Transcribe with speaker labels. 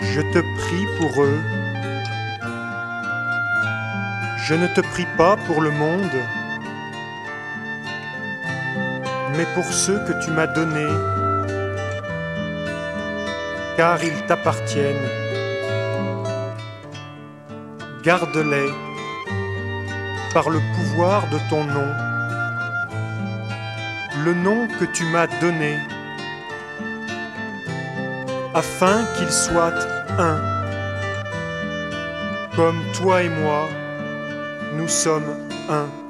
Speaker 1: Je te prie pour eux. Je ne te prie pas pour le monde, mais pour ceux que tu m'as donnés, car ils t'appartiennent. Garde-les par le pouvoir de ton nom, le nom que tu m'as donné, afin qu'ils soient un, comme toi et moi, nous sommes un.